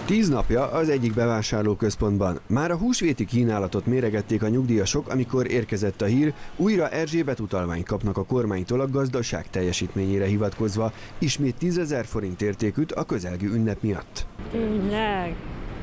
10 napja az egyik bevásárlóközpontban. Már a húsvéti kínálatot méregették a nyugdíjasok, amikor érkezett a hír, újra Erzsébet utalványt kapnak a kormánytól a gazdaság teljesítményére hivatkozva, ismét 10 000 forint értékűt a közelgő ünnep miatt. Tényleg.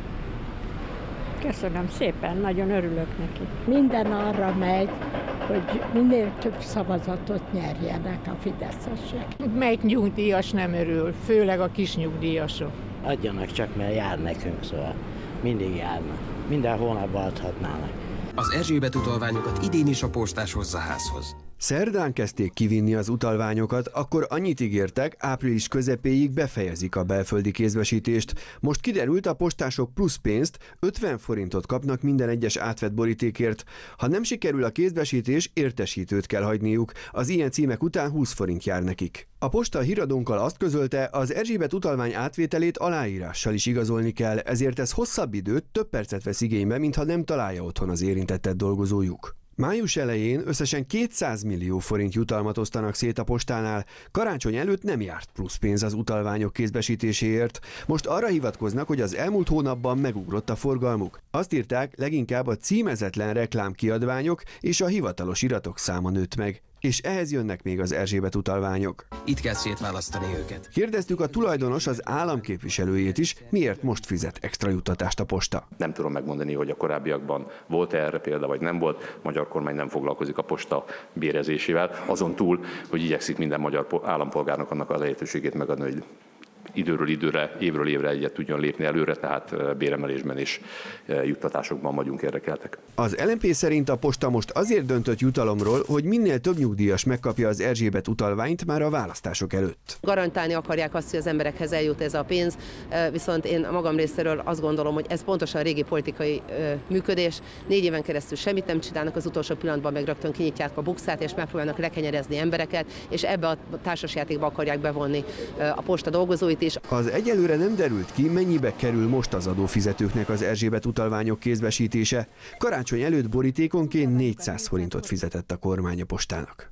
Köszönöm szépen, nagyon örülök neki. Minden arra megy, hogy minél több szavazatot nyerjenek a fideszesek. Melyik nyugdíjas nem örül, főleg a kis nyugdíjasok. Adjanak csak, mert jár nekünk, szóval mindig járnak. Minden hónapban adhatnának. Az Erzsébet utalványokat idén is a postás hozza házhoz. Szerdán kezdték kivinni az utalványokat, akkor annyit ígértek, április közepéig befejezik a belföldi kézbesítést. Most kiderült, a postások plusz pénzt, 50 forintot kapnak minden egyes átvett borítékért. Ha nem sikerül a kézbesítés, értesítőt kell hagyniuk. Az ilyen címek után 20 forint jár nekik. A posta híradónkkal azt közölte, az Erzsébet utalvány átvételét aláírással is igazolni kell, ezért ez hosszabb időt, több percet vesz igénybe, mintha nem találja otthon az érintettet dolgozójuk. Május elején összesen 200 millió forint jutalmat osztanak szét a postánál, karácsony előtt nem járt plusz pénz az utalványok kézbesítéséért. Most arra hivatkoznak, hogy az elmúlt hónapban megugrott a forgalmuk. Azt írták, leginkább a címezetlen reklámkiadványok és a hivatalos iratok száma nőtt meg. És ehhez jönnek még az Erzsébet utalványok. Itt kell szétválasztani őket. Kérdeztük a tulajdonos, az államképviselőjét is, miért most fizet extra juttatást a posta. Nem tudom megmondani, hogy a korábbiakban volt erre példa, vagy nem volt. A magyar kormány nem foglalkozik a posta bérezésével, azon túl, hogy igyekszik minden magyar állampolgárnak annak a lehetőségét megadni, hogy időről időre, évről évre egyet tudjon lépni előre, tehát béremelésben és juttatásokban vagyunk érdekeltek. Az LMP szerint a posta most azért döntött jutalomról, hogy minél több nyugdíjas megkapja az Erzsébet utalványt már a választások előtt. Garantálni akarják azt, hogy az emberekhez eljut ez a pénz, viszont én a magam részéről azt gondolom, hogy ez pontosan a régi politikai működés. 4 éven keresztül semmit nem csinálnak, az utolsó pillanatban meg rögtön kinyitják a bukszát, és megpróbálnak lekenyerezni embereket, és ebbe a társasjátékba akarják bevonni a posta dolgozóit. Az egyelőre nem derült ki, mennyibe kerül most az adófizetőknek az Erzsébet utalványok kézbesítése. Karácsony előtt borítékonként 400 forintot fizetett a kormány a postának.